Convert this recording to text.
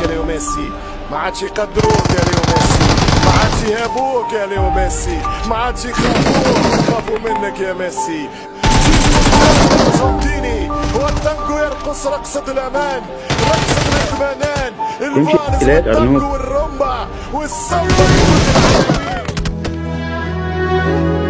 يا ليو ميسي، ما عادش يقدروك يا ليو ميسي، ما عادش يهابوك يا ليو ميسي، ما عادش يخافوا منك يا ميسي. الارجنتيني والتانجو يرقص رقصة الامان، رقصة الاطمئنان، الفالس والتانجو والرومبا والسولو.